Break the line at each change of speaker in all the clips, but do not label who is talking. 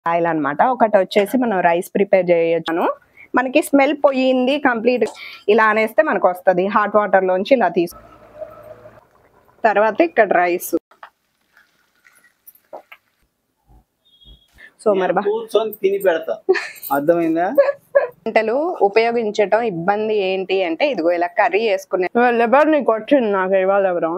Oil అన్నమాట. ఒకటి వచ్చేసి మనం రైస్ ప్రిపేర్ చేయొచ్చును. మనకి స్మెల్ పోయింది కంప్లీట్ ఇలా అనేస్తే మనకు వస్తుంది. హాట్ వాటర్ లోంచి ఇలా తీసుకు తర్వాత ఇక్కడ రైస్. సో మరి
కూర్చొని తిని పెడతా, అర్థమైందా?
వంటలు ఉపయోగించడం ఇబ్బంది ఏంటి అంటే ఇదిగో ఇలా కర్రీ వేసుకునే ఎవరు నీకు వచ్చింది నాకు ఇవాళ ఎవరు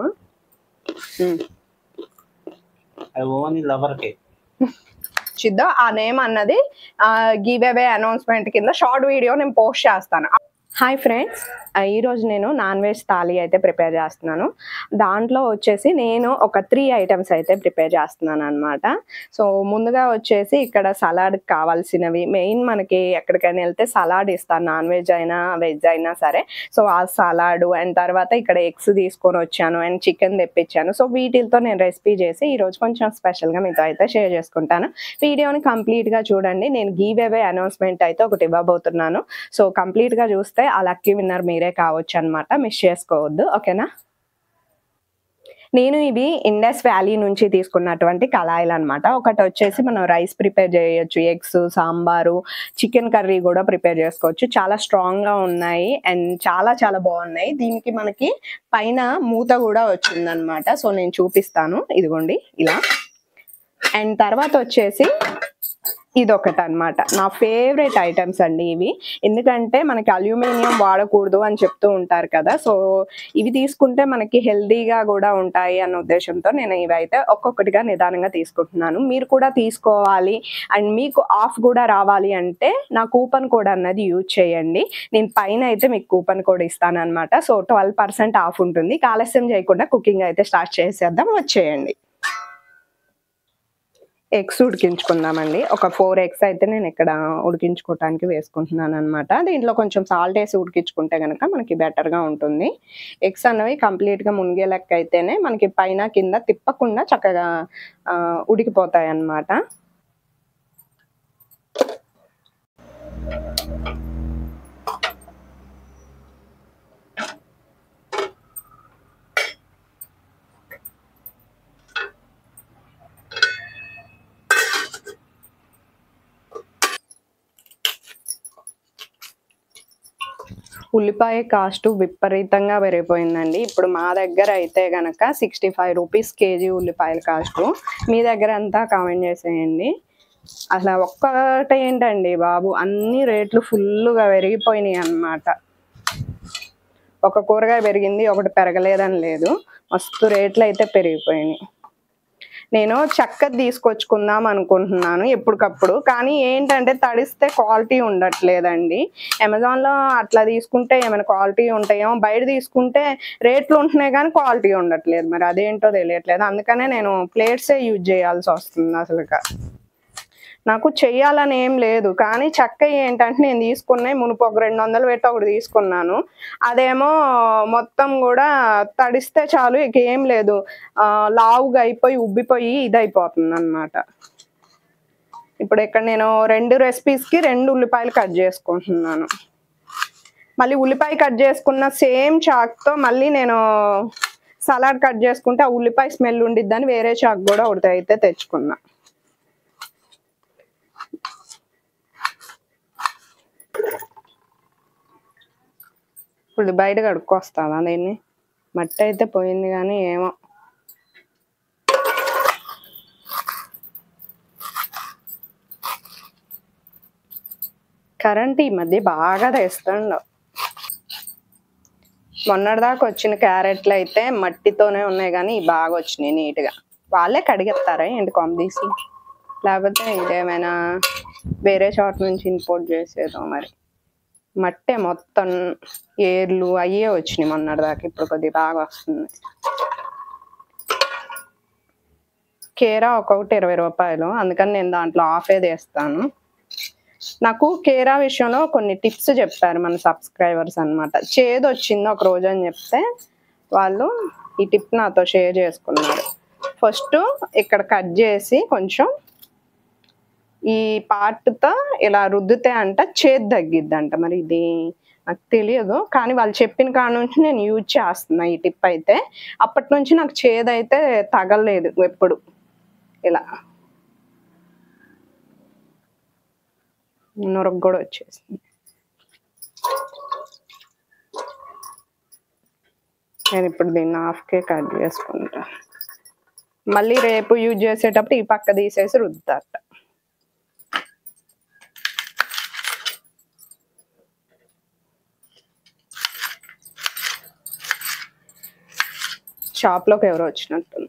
ఓన్లీ లవర్కే
చిద్దో ఆ నేమ్ అన్నది గివ్ అవే అనౌన్స్మెంట్ కింద షార్ట్ వీడియో నేను పోస్ట్ చేస్తాను. హాయ్ ఫ్రెండ్స్, ఈరోజు నేను నాన్ వెజ్ థాలీ అయితే ప్రిపేర్ చేస్తున్నాను. దాంట్లో వచ్చేసి నేను ఒక 3 ఐటమ్స్ అయితే ప్రిపేర్ చేస్తున్నాను అనమాట. సో ముందుగా వచ్చేసి ఇక్కడ సలాడ్ కావాల్సినవి మెయిన్ మనకి ఎక్కడికైనా వెళ్తే సలాడ్ ఇస్తాను, నాన్ వెజ్ అయినా వెజ్ అయినా సరే. సో ఆ సలాడ్ అండ్ తర్వాత ఇక్కడ ఎగ్స్ తీసుకొని వచ్చాను అండ్ చికెన్ తెప్పించాను. సో వీటితో నేను రెసిపీ చేసి ఈరోజు కొంచెం స్పెషల్గా మీతో అయితే షేర్ చేసుకుంటాను. వీడియోని కంప్లీట్గా చూడండి. నేను గివ్ అవే అనౌన్స్మెంట్ అయితే ఒకటి ఇవ్వబోతున్నాను. సో కంప్లీట్గా చూస్తే ఆ లక్కీ విన్నర్ మీరే కావచ్చు అనమాట, మిస్ చేసుకోవద్దు, ఓకేనా? నేను ఇవి ఇండస్ వ్యాలీ నుంచి తీసుకున్నటువంటి కళాయిలు అనమాట. ఒకటి వచ్చేసి మనం రైస్ ప్రిపేర్ చేయొచ్చు, ఎగ్స్, సాంబారు, చికెన్ కర్రీ కూడా ప్రిపేర్ చేసుకోవచ్చు. చాలా స్ట్రాంగ్గా ఉన్నాయి అండ్ చాలా చాలా బాగున్నాయి. దీనికి మనకి పైన మూత కూడా వచ్చిందనమాట. సో నేను చూపిస్తాను, ఇదిగోండి ఇలా. అండ్ తర్వాత వచ్చేసి ఇదొకటి అనమాట, నా ఫేవరెట్ ఐటమ్స్ అండి ఇవి. ఎందుకంటే మనకి అల్యూమినియం వాడకూడదు అని చెప్తూ ఉంటారు కదా. సో ఇవి తీసుకుంటే మనకి హెల్దీగా కూడా ఉంటాయి అన్న ఉద్దేశంతో నేను ఇవి అయితే ఒక్కొక్కటిగా నిదానంగా తీసుకుంటున్నాను. మీరు కూడా తీసుకోవాలి అండ్ మీకు ఆఫ్ కూడా రావాలి అంటే నా కూపన్ కోడ్ అన్నది యూజ్ చేయండి. నేను పైన అయితే మీకు కూపన్ కోడ్ ఇస్తాను అనమాట. సో 12% ఆఫ్ ఉంటుంది. ఆలస్యం చేయకుండా కుకింగ్ అయితే స్టార్ట్ చేసేద్దాం, వచ్చేయండి. ఎగ్స్ ఉడికించుకుందామండి. ఒక 4 ఎగ్స్ అయితే నేను ఇక్కడ ఉడికించుకోవటానికి వేసుకుంటున్నాను అనమాట. దీంట్లో కొంచెం సాల్ట్ వేసి ఉడికించుకుంటే కనుక మనకి బెటర్గా ఉంటుంది. ఎగ్స్ అన్నవి కంప్లీట్గా మునిగే లెక్క అయితేనే మనకి పైన కింద తిప్పకుండా చక్కగా ఉడికిపోతాయి అన్నమాట. ఉల్లిపాయ కాస్ట్ విపరీతంగా పెరిగిపోయిందండి. ఇప్పుడు మా దగ్గర అయితే కనుక 65 రూపీస్ కేజీ ఉల్లిపాయల కాస్ట్. మీ దగ్గర అంతా కామెంట్ చేసేయండి. అసలు ఒక్కటే ఏంటండి బాబు, అన్ని రేట్లు ఫుల్గా పెరిగిపోయినాయి అన్నమాట. ఒక కూరగాయ పెరిగింది ఒకటి పెరగలేదని లేదు, మస్తు రేట్లు అయితే పెరిగిపోయినాయి. నేను చక్కది తీసుకొచ్చుకుందాం అనుకుంటున్నాను ఎప్పటికప్పుడు, కానీ ఏంటంటే తడిస్తే క్వాలిటీ ఉండట్లేదండి. అమెజాన్లో అట్లా తీసుకుంటే ఏమైనా క్వాలిటీ ఉంటాయేమో, బయట తీసుకుంటే రేట్లు ఉంటున్నాయి కానీ క్వాలిటీ ఉండట్లేదు. మరి అదేంటో తెలియట్లేదు. అందుకనే నేను ప్లేట్సే యూజ్ చేయాల్సి వస్తుంది. అసలుగా నాకు చెయ్యాలని ఏం లేదు, కానీ చక్క ఏంటంటే నేను తీసుకున్నాయి మునుపు ఒక 200 పెట్టి ఒకటి తీసుకున్నాను. అదేమో మొత్తం కూడా తడిస్తే చాలు, ఇక ఏం లేదు, లావుగా అయిపోయి ఉబ్బిపోయి ఇదైపోతుంది అనమాట. ఇప్పుడు ఇక్కడ నేను 2 రెసిపీస్కి 2 ఉల్లిపాయలు కట్ చేసుకుంటున్నాను. మళ్ళీ ఉల్లిపాయ కట్ చేసుకున్న సేమ్ చాక్తో మళ్ళీ నేను సలాడ్ కట్ చేసుకుంటే ఆ ఉల్లిపాయ స్మెల్ ఉండిద్దని వేరే చాక్ కూడా ఒకటి అయితే తెచ్చుకున్నా. ఇప్పుడు బయట కడుక్కొస్తావా దీన్ని? మట్టి అయితే పోయింది కానీ ఏమో. కరెంట్ ఈ మధ్య బాగా తెస్తుండవు. మొన్నటిదాకా వచ్చిన క్యారెట్లు అయితే మట్టితోనే ఉన్నాయి కానీ బాగా వచ్చినాయి నీట్గా. వాళ్ళే కడిగేస్తారా ఏంటి కొమ్మ తీసి, లేకపోతే ఇంకేమైనా వేరే చోట నుంచి ఇంపోర్ట్ చేసేదో మరి. మట్టే మొత్తం ఏర్లు అయ్యే వచ్చినాయి మొన్నటిదాకా, ఇప్పుడు కొద్దిగా బాగా వస్తుంది. కేరా ఒక్కొక్కటి 20 రూపాయలు, అందుకని నేను దాంట్లో ఆఫే వేస్తాను. నాకు కేరా విషయంలో కొన్ని టిప్స్ చెప్పారు మన సబ్స్క్రైబర్స్ అనమాట. చేదు వచ్చింది ఒక రోజు అని చెప్తే వాళ్ళు ఈ టిప్ నాతో షేర్ చేసుకున్నారు. ఫస్ట్ ఇక్కడ కట్ చేసి కొంచెం ఈ పార్ట్తో ఇలా రుద్దితే అంట చేదు తగ్గిద్దంట. మరి ఇది నాకు తెలియదు, కానీ వాళ్ళు చెప్పిన కాడ నుంచి నేను యూజ్ చేస్తున్నా ఈ టిప్ అయితే. అప్పటి నుంచి నాకు చేదు అయితే తగలేదు ఎప్పుడు. ఇలా నొరగ కూడా వచ్చేసింది. నేను ఇప్పుడు దీన్ని హాఫ్కే కట్ చేసుకుంటా. మళ్ళీ రేపు యూజ్ చేసేటప్పుడు ఈ పక్క తీసేసి రుద్దుతారట. షాప్లోకి ఎవరో వచ్చినట్టుంది.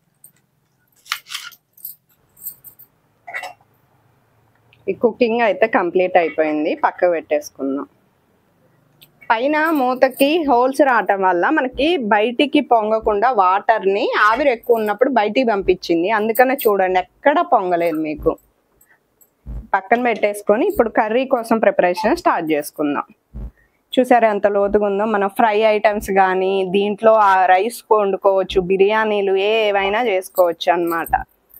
ఈ కుకింగ్ అయితే కంప్లీట్ అయిపోయింది, పక్కకు పెట్టేసుకుందాం. పైన మూతకి హోల్స్ రావటం వల్ల మనకి బయటికి పొంగకుండా వాటర్ని ఆవిరి ఎక్కువ ఉన్నప్పుడు బయటికి పంపించింది. అందుకనే చూడండి ఎక్కడ పొంగలేదు మీకు. పక్కన పెట్టేసుకొని ఇప్పుడు కర్రీ కోసం ప్రిపరేషన్ స్టార్ట్ చేసుకుందాం. చూసారా ఎంత లోతుగా ఉందో. మనం ఫ్రై ఐటమ్స్ కానీ దీంట్లో రైస్ వండుకోవచ్చు, బిర్యానీలు ఏవైనా చేసుకోవచ్చు అన్నమాట.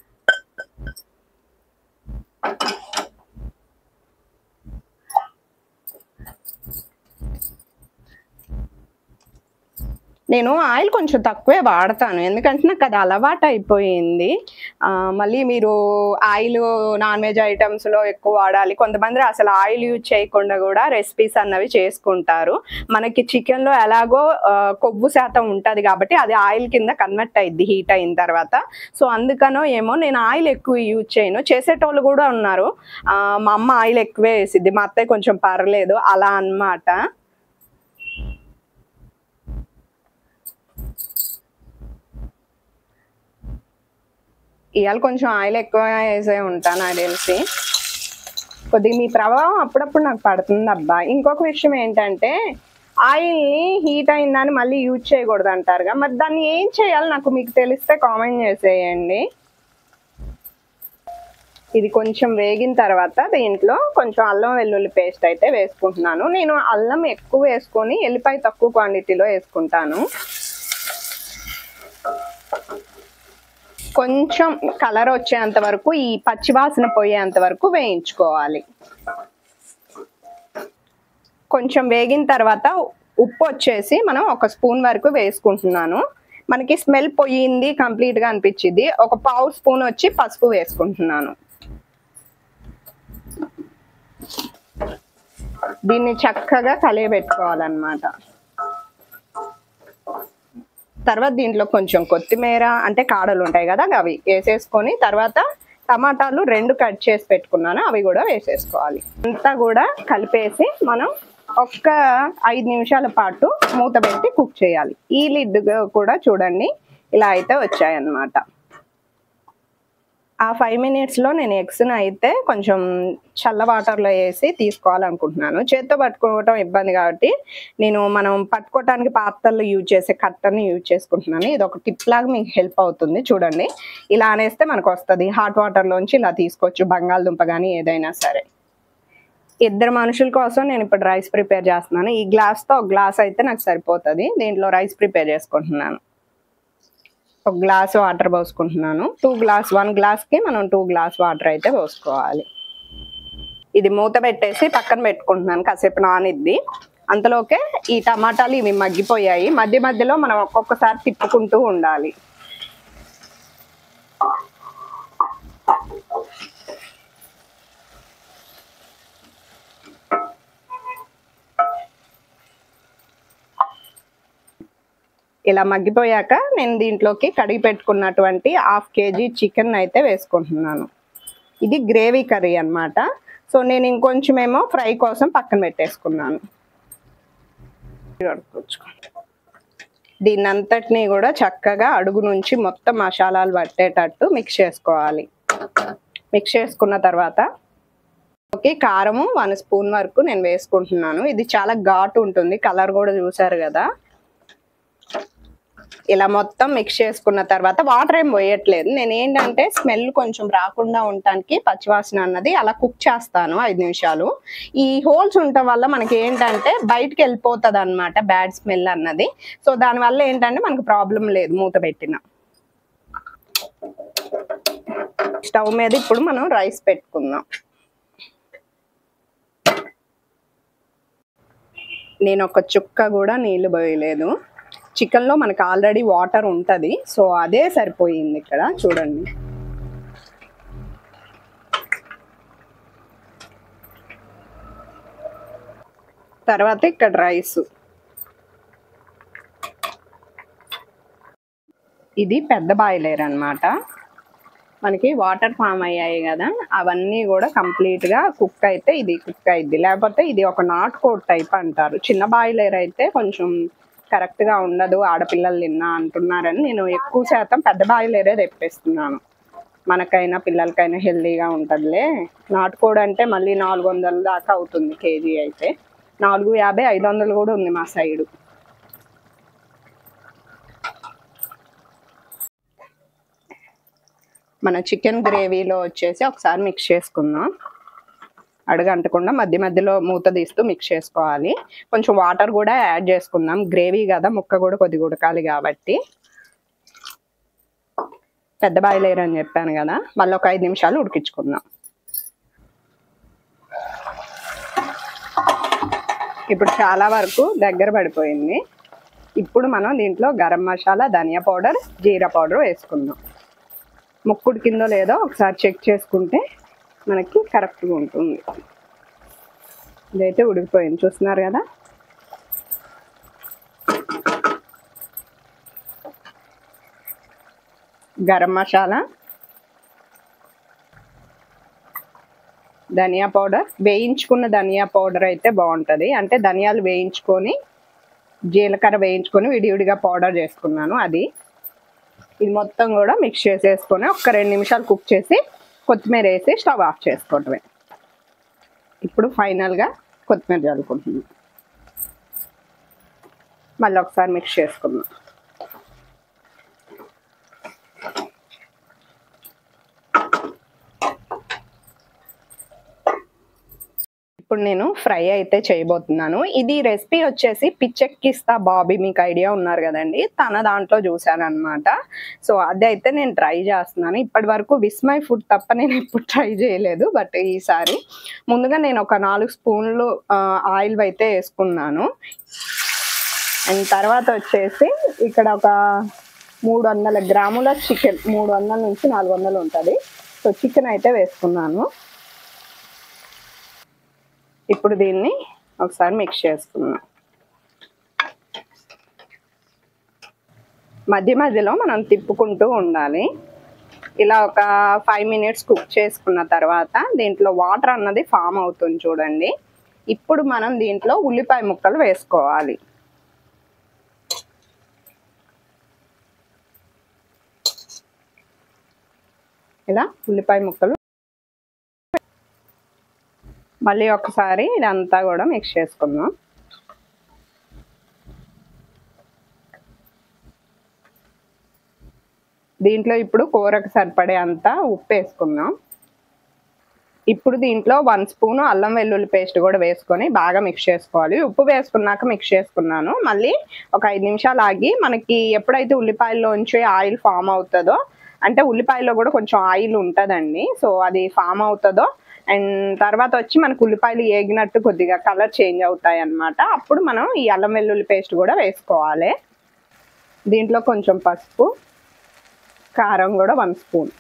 నేను ఆయిల్ కొంచెం తక్కువే వాడతాను, ఎందుకంటే నాకు అది అలవాటు అయిపోయింది. మళ్ళీ మీరు ఆయిల్ నాన్ వెజ్ ఐటమ్స్లో ఎక్కువ వాడాలి, కొంతమంది అసలు ఆయిల్ యూజ్ చేయకుండా కూడా రెసిపీస్ అన్నవి చేసుకుంటారు. మనకి చికెన్లో ఎలాగో కొవ్వు శాతం ఉంటుంది కాబట్టి అది ఆయిల్ కింద కన్వర్ట్ అయ్యిద్ది హీట్ అయిన తర్వాత. సో అందుకనో ఏమో నేను ఆయిల్ ఎక్కువ యూజ్ చేయను. చేసేటోళ్ళు కూడా ఉన్నారు, మా అమ్మ ఆయిల్ ఎక్కువే వేసిద్ది, మా అత్తయ్య కొంచెం పర్లేదు అలా అన్నమాట. ఇవాళ కొంచెం ఆయిల్ ఎక్కువ వేసే ఉంటాను నాకు తెలిసి. కొద్దిగా మీ ప్రభావం అప్పుడప్పుడు నాకు పడుతుంది అబ్బా. ఇంకొక విషయం ఏంటంటే ఆయిల్ని హీట్ అయిందని మళ్ళీ యూజ్ చేయకూడదు అంటారుగా, మరి దాన్ని ఏం చేయాలి నాకు మీకు తెలిస్తే కామెంట్ చేసేయండి. ఇది కొంచెం వేగిన తర్వాత దీంట్లో కొంచెం అల్లం వెల్లుల్లి పేస్ట్ అయితే వేసుకుంటున్నాను. నేను అల్లం ఎక్కువ వేసుకొని ఎల్లిపాయ తక్కువ క్వాంటిటీలో వేసుకుంటాను. కొంచెం కలర్ వచ్చేంత వరకు, ఈ పచ్చివాసన పోయేంత వరకు వేయించుకోవాలి. కొంచెం వేగిన తర్వాత ఉప్పు వచ్చేసి మనం 1 స్పూన్ వరకు వేసుకుంటున్నాను. మనకి స్మెల్ పోయింది కంప్లీట్గా అనిపించింది. 1/2 స్పూన్ వచ్చి పసుపు వేసుకుంటున్నాను. దీన్ని చక్కగా కలియబెట్టుకోవాలన్నమాట. తర్వాత దీంట్లో కొంచెం కొత్తిమీర అంటే కాడలు ఉంటాయి కదా అవి వేసేసుకొని, తర్వాత టమాటాలు 2 కట్ చేసి పెట్టుకున్నాను అవి కూడా వేసేసుకోవాలి. అంతా కూడా కలిపేసి మనం ఒక్క 5 నిమిషాల పాటు మూత పెట్టి కుక్ చేయాలి. ఈ లిడ్ కూడా చూడండి ఇలా అయితే వచ్చాయన్నమాట. ఆ 5 మినిట్స్లో నేను ఎగ్స్ని అయితే కొంచెం చల్ల వాటర్లో వేసి తీసుకోవాలనుకుంటున్నాను. చేత్తో పట్టుకోవటం ఇబ్బంది కాబట్టి మనం పట్టుకోవటానికి పాత్రలు యూజ్ చేసే కట్టర్ని యూజ్ చేసుకుంటున్నాను. ఇది ఒక టిప్ లాగా మీకు హెల్ప్ అవుతుంది. చూడండి ఇలా అనేస్తే మనకు వస్తుంది. హాట్ వాటర్లోంచి ఇలా తీసుకోవచ్చు, బంగాళదుంప కానీ ఏదైనా సరే. 2 మనుషుల కోసం నేను ఇప్పుడు రైస్ ప్రిపేర్ చేస్తున్నాను. ఈ గ్లాస్తో 1 గ్లాస్ అయితే నాకు సరిపోతుంది. దీంట్లో రైస్ ప్రిపేర్ చేసుకుంటున్నాను. 1 గ్లాస్ వాటర్ పోసుకుంటున్నాను. 1 గ్లాస్కి మనం 2 గ్లాస్ వాటర్ అయితే పోసుకోవాలి. ఇది మూత పెట్టేసి పక్కన పెట్టుకుంటున్నాను, కాసేపు నానిద్ది. అంతలోకే ఈ టమాటాలు ఇవి మగ్గిపోయాయి. మధ్య మధ్యలో మనం ఒక్కొక్కసారి తిప్పుకుంటూ ఉండాలి. ఇలా మగ్గిపోయాక నేను దీంట్లోకి కడిగి పెట్టుకున్నటువంటి 1/2 కేజీ చికెన్ అయితే వేసుకుంటున్నాను. ఇది గ్రేవీ కర్రీ అన్నమాట. సో నేను ఇంకొంచెం ఏమో ఫ్రై కోసం పక్కన పెట్టేసుకున్నాను. దీన్ని అంతటినీ కూడా చక్కగా అడుగు నుంచి మొత్తం మసాలాలు పట్టేటట్టు మిక్స్ చేసుకోవాలి. మిక్స్ చేసుకున్న తర్వాత కారము 1 స్పూన్ వరకు నేను వేసుకుంటున్నాను. ఇది చాలా ఘాటు ఉంటుంది, కలర్ కూడా చూసారు కదా. ఇలా మొత్తం మిక్స్ చేసుకున్న తర్వాత వాటర్ ఏం పోయట్లేదు. నేను ఏంటంటే స్మెల్ కొంచెం రాకుండా ఉండటానికి పచ్చివాసన అన్నది అలా కుక్ చేస్తాను 5 నిమిషాలు. ఈ హోల్స్ ఉండటం వల్ల మనకి ఏంటంటే బయటకు వెళ్ళిపోతుంది అన్నమాట బ్యాడ్ స్మెల్ అన్నది. సో దానివల్ల ఏంటంటే మనకు ప్రాబ్లం లేదు మూత పెట్టిన. స్టవ్ మీద ఇప్పుడు మనం రైస్ పెట్టుకుందాం. నేను ఒక చుక్క కూడా నీళ్లు పోయలేదు. చికెన్లో మనకు ఆల్రెడీ వాటర్ ఉంటుంది, సో అదే సరిపోయింది. ఇక్కడ చూడండి తర్వాత ఇక్కడ రైస్. ఇది పెద్ద బాయిలర్ అన్నమాట. మనకి వాటర్ ఫామ్ అయ్యాయి కదా, అవన్నీ కూడా కంప్లీట్గా కుక్ అయితే ఇది కుక్ అయింది. లేకపోతే ఇది ఒక నాట్ కోట్ టైప్ అంటారు. చిన్న బాయిలర్ అయితే కొంచెం కరెక్ట్గా ఉండదు, ఆడపిల్లలు తిన్నా అంటున్నారని నేను ఎక్కువ శాతం పెద్ద బాయిలరే తెప్పిస్తున్నాను. మనకైనా పిల్లలకైనా హెల్దీగా ఉంటుందిలే. నాటుకోడి అంటే మళ్ళీ 400 దాకా అవుతుంది కేజీ. అయితే 450, 500 కూడా ఉంది మా సైడు. మన చికెన్ గ్రేవీలో వచ్చేసి ఒకసారి మిక్స్ చేసుకుందాం. అడుగంటకుండా మధ్య మధ్యలో మూత తీస్తూ మిక్స్ చేసుకోవాలి. కొంచెం వాటర్ కూడా యాడ్ చేసుకుందాం, గ్రేవీ కదా, ముక్క కూడా కొద్దిగా ఉడకాలి కాబట్టి. పెద్ద బాయిలర్ అని చెప్పాను కదా, మళ్ళీ ఒక 5 నిమిషాలు ఉడికించుకుందాం. ఇప్పుడు చాలా వరకు దగ్గర పడిపోయింది. ఇప్పుడు మనం దీంట్లో గరం మసాలా, ధనియా పౌడర్, జీరా పౌడర్ వేసుకుందాం. ముక్కుడు కిందో లేదో ఒకసారి చెక్ చేసుకుంటే మనకి కరెక్ట్గా ఉంటుంది. ఇదైతే ఉడికిపోయింది, చూస్తున్నారు కదా. గరం మసాలా, ధనియా పౌడర్, వేయించుకున్న ధనియా పౌడర్ అయితే బాగుంటుంది. అంటే ధనియాలు వేయించుకొని, జీలకర్ర వేయించుకొని విడివిడిగా పౌడర్ చేసుకున్నాను అది. ఇది మొత్తం కూడా మిక్స్ చేసేసుకొని ఒక 2 నిమిషాలు కుక్ చేసి కొత్తిమీర వేసి స్టవ్ ఆఫ్ చేసుకోవటమే. ఇప్పుడు ఫైనల్గా కొత్తిమీర చల్లుకుంటున్నాం. మళ్ళీ ఒకసారి మిక్స్ చేసుకుందాం. ఇప్పుడు నేను ఫ్రై అయితే చేయబోతున్నాను. ఇది రెసిపీ వచ్చేసి పిచ్చెక్కిస్తా బాబీ, మీకు ఐడియా ఉన్నారు కదండి, తన దాంట్లో చూశాను అనమాట. సో అదైతే నేను ట్రై చేస్తున్నాను. ఇప్పటి వరకు విస్మయ్ ఫుడ్ తప్ప నేను ఎప్పుడు ట్రై చేయలేదు. బట్ ఈసారి ముందుగా నేను ఒక 4 స్పూన్లు ఆయిల్ అయితే వేసుకున్నాను. అండ్ తర్వాత వచ్చేసి ఇక్కడ ఒక 300 గ్రాముల చికెన్, 300 నుంచి 400 ఉంటుంది. సో చికెన్ అయితే వేసుకున్నాను. ఇప్పుడు దీన్ని ఒకసారి మిక్స్ చేసుకున్నాం. మధ్య మధ్యలో మనం తిప్పుకుంటూ ఉండాలి. ఇలా ఒక 5 మినిట్స్ కుక్ చేసుకున్న తర్వాత దీంట్లో వాటర్ అన్నది ఫామ్ అవుతుంది చూడండి. ఇప్పుడు మనం దీంట్లో ఉల్లిపాయ ముక్కలు వేసుకోవాలి. ఇలా ఉల్లిపాయ ముక్కలు మళ్ళీ ఒకసారి ఇదంతా కూడా మిక్స్ చేసుకుందాం. దీంట్లో ఇప్పుడు కూరకు సరిపడే అంత ఉప్పు వేసుకుందాం. ఇప్పుడు దీంట్లో 1 స్పూను అల్లం వెల్లుల్లి పేస్ట్ కూడా వేసుకొని బాగా మిక్స్ చేసుకోవాలి. ఉప్పు వేసుకున్నాక మిక్స్ చేసుకున్నాను. మళ్ళీ ఒక 5 నిమిషాలు ఆగి, మనకి ఎప్పుడైతే ఉల్లిపాయల్లోంచి ఆయిల్ ఫామ్ అవుతుందో, అంటే ఉల్లిపాయలో కూడా కొంచెం ఆయిల్ ఉంటుందండి, సో అది ఫామ్ అవుతుందో, అండ్ తర్వాత వచ్చి మనకు ఉల్లిపాయలు ఏగినట్టు కొద్దిగా కలర్ చేంజ్ అవుతాయి అన్నమాట. అప్పుడు మనం ఈ అల్లం వెల్లుల్లి పేస్ట్ కూడా వేసుకోవాలి. దీంట్లో కొంచెం పసుపు, కారం కూడా 1 స్పూన్,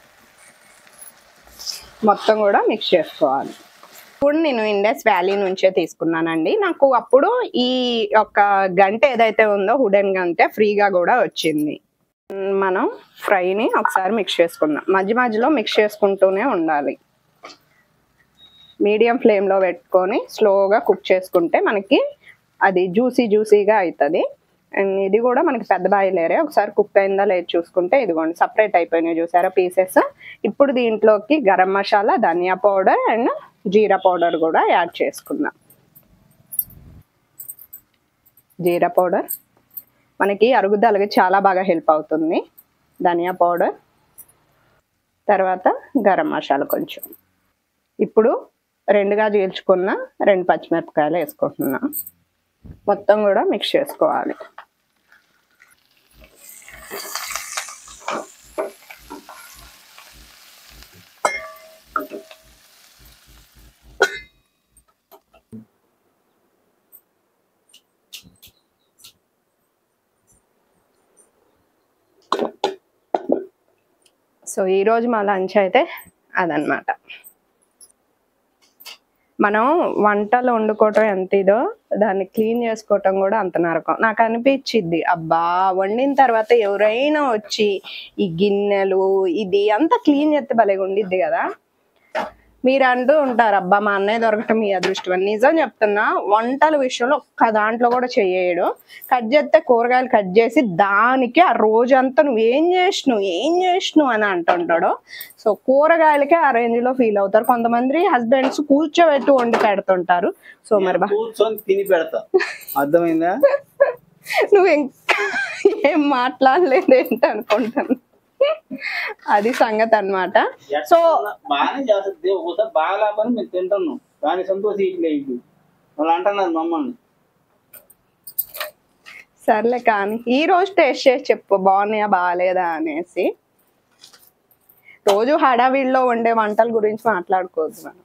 మొత్తం కూడా మిక్స్ చేసుకోవాలి. ఇప్పుడు నేను ఇండస్ వ్యాలీ నుంచే తీసుకున్నానండి. నాకు అప్పుడు ఈ ఒక గంట ఏదైతే ఉందో వుడెన్ గంట ఫ్రీగా కూడా వచ్చింది. మనం ఫ్రైని ఒకసారి మిక్స్ చేసుకుందాం. మధ్య మధ్యలో మిక్స్ చేసుకుంటూనే ఉండాలి. మీడియం ఫ్లేమ్లో పెట్టుకొని స్లోగా కుక్ చేసుకుంటే మనకి అది జ్యూసీగా అవుతుంది. అండ్ ఇది కూడా మనకి పెద్ద బాయిలరే. ఒకసారి కుక్ అయిందా లేదు చూసుకుంటే ఇదిగోండి సపరేట్ అయిపోయినాయి చూసారా పీసెస్. ఇప్పుడు దీంట్లోకి garam masala, dhania powder and jeera powder కూడా యాడ్ చేసుకుందాం. జీరా పౌడర్ మనకి అరుగుదలకి చాలా బాగా హెల్ప్ అవుతుంది. ధనియా పౌడర్, తర్వాత గరం మసాలా కొంచెం. ఇప్పుడు 2గా చీల్చుకున్న 2 పచ్చిమిరపకాయలు వేసుకుంటున్నా. మొత్తం కూడా మిక్స్ చేసుకోవాలి. సో ఈరోజు మా లంచ్ అయితే అదనమాట. మనం వంటలు వండుకోవటం ఎంత ఇదో దాన్ని క్లీన్ చేసుకోవటం కూడా అంత నరకం. నాకు అనిపించిద్ది, అబ్బా వండిన తర్వాత ఎవరైనా వచ్చి ఈ గిన్నెలు ఇది అంతా క్లీన్ చేస్తే భలేగా ఉండిద్ది కదా. మీరు అంటూ ఉంటారు, అబ్బా మా అన్నయ్య దొరకటం మీ అదృష్టం అని. నిజం చెప్తున్నా, వంటల విషయంలో ఒక్క దాంట్లో కూడా చెయ్యడు. కట్ చేస్తే కూరగాయలు కట్ చేసి దానికి ఆ రోజంతా ఏం చేసినావు అని అంటుంటాడు. సో కూరగాయలకే ఆ రేంజ్ లో ఫీల్ అవుతారు. కొంతమంది హస్బెండ్స్ కూర్చోబెట్టి వండి పెడుతుంటారు. సో మరి
కూర్చొని తిని పెడతా, అర్థమైందా?
నువ్వు ఇంకా ఏం మాట్లాడలేదు ఏంటి అనుకుంటాను. అది సంగతి అన్నమాట. సో
బాగానే చేస్తుంది, ఒకసారి బాగా లేకపోతే మేము తింటున్నాం కానీ సంతోషించలేదు వాళ్ళు అంటున్నారు మమ్మల్ని.
సర్లే కానీ ఈ రోజు టేస్ట్ చేసి చెప్పు బాగున్నాయా బాగాలేదా అనేసి. రోజు హడావిడిలో వండే వంటల గురించి మాట్లాడుకోవద్దు మనం.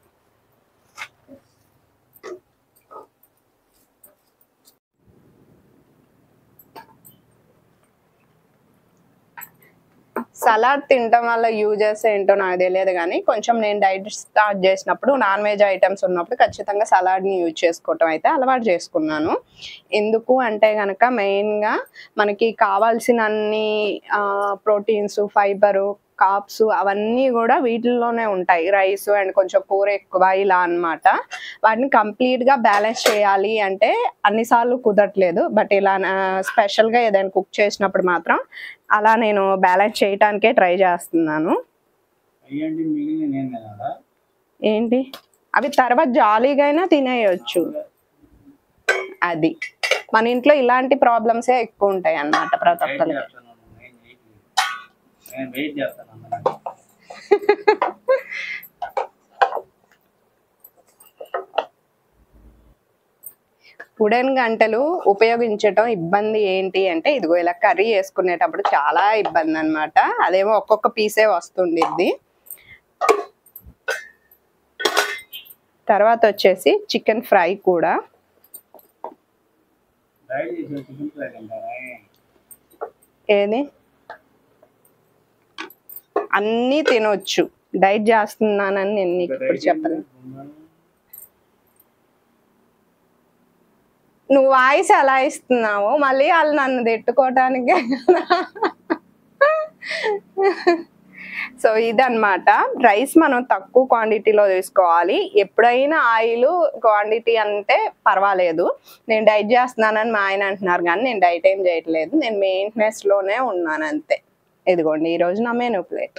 సలాడ్ తినటం వల్ల యూజెస్ ఏంటో నాకు తెలియదు, కానీ కొంచెం నేను డైట్ స్టార్ట్ చేసినప్పుడు నాన్ వెజ్ ఐటమ్స్ ఉన్నప్పుడు ఖచ్చితంగా సలాడ్ని యూజ్ చేసుకోవటం అయితే అలవాటు చేసుకున్నాను. ఎందుకు అంటే కనుక మెయిన్గా మనకి కావాల్సిన అన్ని ప్రోటీన్స్, ఫైబరు, కాప్స్ అవన్నీ కూడా వీటిల్లోనే ఉంటాయి. రైస్ అండ్ కొంచెం కూర ఎక్కువ ఇలా అన్నమాట. వాటిని కంప్లీట్గా బ్యాలెన్స్ చేయాలి అంటే అన్నిసార్లు కుదరట్లేదు. బట్ ఇలా స్పెషల్గా ఏదైనా కుక్ చేసినప్పుడు మాత్రం అలా నేను బ్యాలెన్స్ చేయటానికే ట్రై చేస్తున్నాను. ఏంటి అవి తర్వాత జాలీగా అయినా తినేయచ్చు. అది మన ఇంట్లో ఇలాంటి ప్రాబ్లమ్సే ఎక్కువ ఉంటాయి అన్నమాట ప్రతి ఒక్కరికి. వుడెన్ గంటెలు ఉపయోగించటం ఇబ్బంది ఏంటి అంటే, ఇదిగో ఇలా కర్రీ వేసుకునేటప్పుడు చాలా ఇబ్బంది అన్నమాట. అదేమో ఒక్కొక్క పీసే వస్తుండిద్ది. తర్వాత వచ్చేసి చికెన్ ఫ్రై కూడా. ఏది అన్నీ తినొచ్చు, డైట్ చేస్తున్నానని నేను నీకు ఇప్పుడు చెప్పను. నువ్వు వాయిస్ ఎలా ఇస్తున్నావు మళ్ళీ వాళ్ళు నన్ను తిట్టుకోవటానికే కదా. సో ఇదన్నమాట. రైస్ మనం తక్కువ క్వాంటిటీలో తీసుకోవాలి. ఎప్పుడైనా ఆయిల్ క్వాంటిటీ అంటే పర్వాలేదు. నేను డైట్ చేస్తున్నానని మా ఆయన అంటున్నారు, కానీ నేను డైట్ ఏం చేయట్లేదు, నేను మెయింటెనెన్స్లోనే ఉన్నాను అంతే. ఇదిగోండి ఈరోజు నా మెనూ ప్లేట్.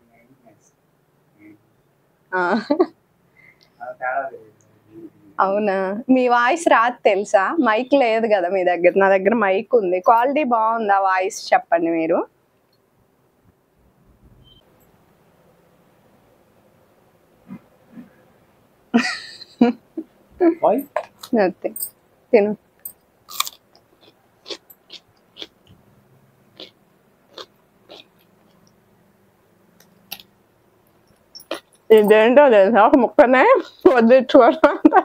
అవునా, మీ వాయిస్ రాదు తెలుసా, మైక్ లేదు కదా మీ దగ్గర. నా దగ్గర మైక్ ఉంది. క్వాలిటీ బాగుందా వాయిస్ చెప్పండి మీరు. తిను. ఇదేంటో తెలుసా, ఒక ముక్కనే వద్దించుకోవడం.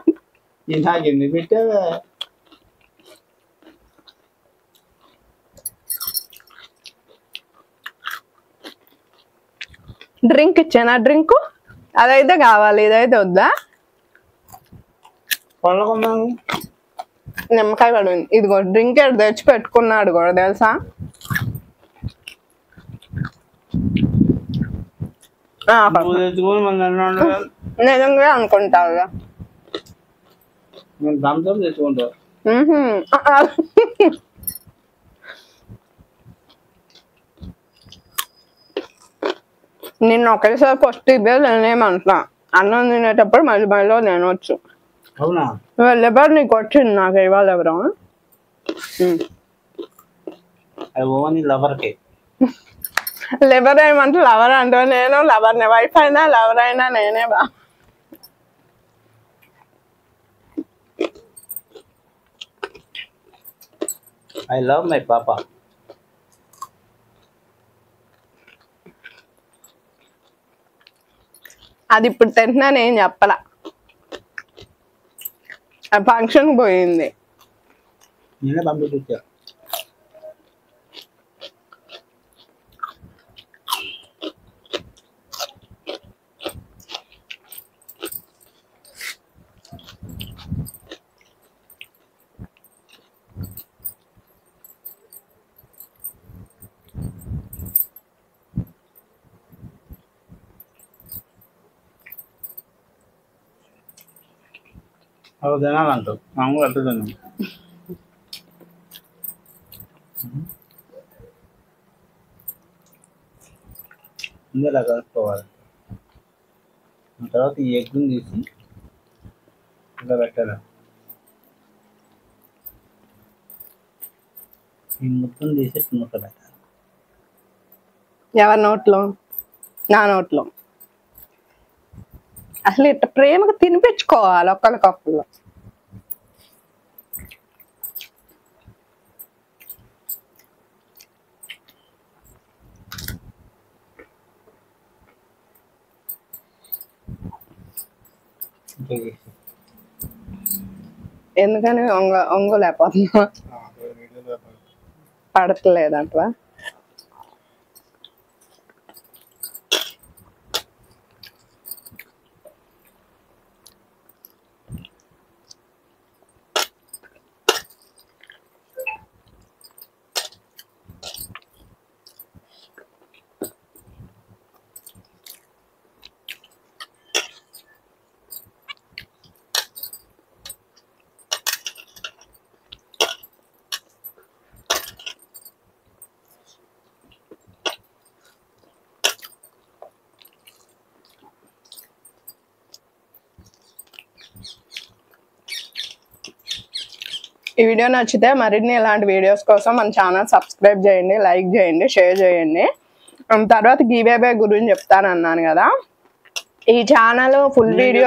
డ్రింక్ ఇచ్చానా? డ్రింక్ అదైతే కావాలి, ఇదైతే వద్దా? నిమ్మకాయ పడింది. ఇదిగో డ్రింక్ తెచ్చి పెట్టుకున్నాడు కూడా తెలుసా. నిజంగా అనుకుంటావుగా. నిన్న ఒకేసారి ఫస్ట్ ఇదే నేనేమంటున్నా, అన్నం తినేటప్పుడు మళ్ళీ మళ్ళీ తినవచ్చు. లెబర్ నీకు వచ్చింది, నాకు ఇవాళ ఎవరు లెబర్ ఏమంటే లవర్ అంటే నేను లవర్ని, వైఫ్ అయినా లవర్ అయినా నేనే బా.
I love my papa.
అది ఇప్పుడు తింటున్నాను ఏం చెప్పలా. ఫంక్షన్ పోయింది.
నేనే పంపించా. అవి తినాలంటావు మామూలు అట్లా తిన్నాం. ఇందులో కలుపుకోవాలి. ఆ తర్వాత ఈ ఎగ్గుని తీసి ఇలా పెట్టాలి. ఈ ముద్దను తీసేసి మూత పెట్టాలి.
ఎవరి నోట్లో? నా నోట్లో. అసలు ఇట్లా ప్రేమగా తినిపించుకోవాలి ఒకరికొకళ్ళు. ఎందుకని ఒంగోలేకపోతున్నా? పడతలేదంటవా? ఈ వీడియో నచ్చితే మరిన్ని ఇలాంటి వీడియోస్ కోసం మన ఛానల్ సబ్స్క్రైబ్ చేయండి, లైక్ చేయండి, షేర్ చేయండి. తర్వాత గివేవే గురించి చెప్తాను అన్నాను కదా. ఈ ఛానల్ ఫుల్ వీడియో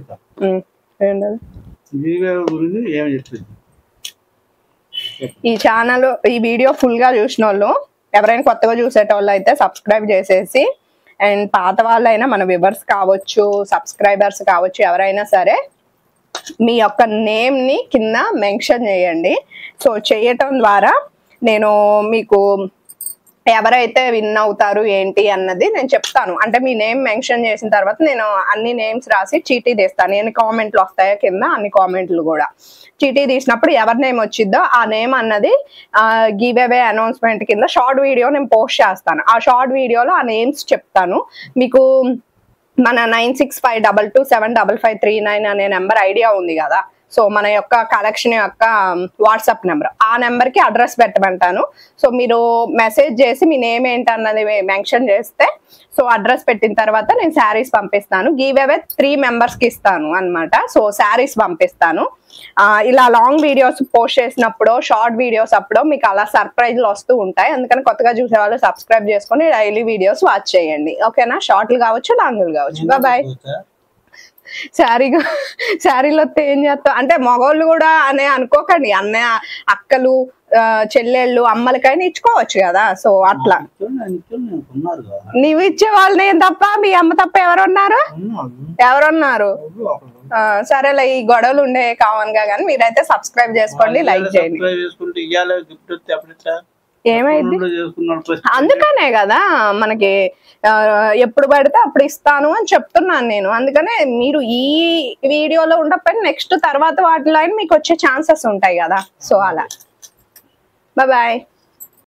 ఈ వీడియో ఫుల్ గా చూసిన వాళ్ళు ఎవరైనా కొత్తగా చూసేటోళ్ళు అయితే సబ్స్క్రైబ్ చేసేసి, అండ్ పాత వాళ్ళైనా మన వ్యూవర్స్ కావచ్చు, సబ్స్క్రైబర్స్ కావచ్చు, ఎవరైనా సరే మీ యొక్క నేమ్ ని కింద మెన్షన్ చేయండి. సో చేయటం ద్వారా నేను మీకు ఎవరైతే విన్ అవుతారు ఏంటి అన్నది నేను చెప్తాను. అంటే మీ నేమ్ మెన్షన్ చేసిన తర్వాత నేను అన్ని నేమ్స్ రాసి చీటీ తీస్తాను. ఎన్ని కామెంట్లు వస్తాయో కింద అన్ని కామెంట్లు కూడా చీటీ తీసినప్పుడు ఎవరి నేమ్ వచ్చిద్దో ఆ నేమ్ అన్నది గివ్ అవే అనౌన్స్మెంట్ కింద షార్ట్ వీడియో నేను పోస్ట్ చేస్తాను. ఆ షార్ట్ వీడియోలో ఆ నేమ్స్ చెప్తాను. మీకు మన 9652275539 అనే నెంబర్ ఐడియా ఉంది కదా. సో మన యొక్క కలెక్షన్ యొక్క వాట్సాప్ నెంబర్, ఆ నెంబర్కి అడ్రస్ పెట్టమంటాను. సో మీరు మెసేజ్ చేసి మీ నేమ్ ఏంటన్నది మెన్షన్ చేస్తే, సో అడ్రస్ పెట్టిన తర్వాత నేను శారీస్ పంపిస్తాను. గివ్ అవే 3 మెంబర్స్కి ఇస్తాను అనమాట. సో శారీస్ పంపిస్తాను. ఇలా లాంగ్ వీడియోస్ పోస్ట్ చేసినప్పుడు, షార్ట్ వీడియోస్ అప్పుడు మీకు అలా సర్ప్రైజ్లు వస్తూ ఉంటాయి. అందుకని కొత్తగా చూసే వాళ్ళు సబ్స్క్రైబ్ చేసుకొని డైలీ వీడియోస్ వాచ్ చేయండి. ఓకేనా? షార్ట్లు కావచ్చు, లాంగ్లు కావచ్చు. బాయ్. శారీలో ఏం చేస్తాం అంటే మగవాళ్ళు కూడా అనే అనుకోకండి, అన్నయ్య అక్కలు చెల్లెళ్ళు అమ్మలకైనా ఇచ్చుకోవచ్చు కదా. సో అట్లా నీవు ఇచ్చే వాళ్ళు నేను తప్ప మీ అమ్మ తప్ప ఎవరున్నారు? సరేలే, ఈ గొడవలు ఉండే కామన్ గా, కానీ మీరైతే సబ్స్క్రైబ్ చేసుకోండి, లైక్ చేయండి. ఏమైంది? అందుకనే కదా మనకి ఎప్పుడు పడితే అప్పుడు ఇస్తాను అని చెప్తున్నాను నేను. అందుకనే మీరు ఈ వీడియోలో ఉండకపోయినా నెక్స్ట్ తర్వాత వాటిలో మీకు వచ్చే ఛాన్సెస్ ఉంటాయి కదా. సో అలా. బాయ్.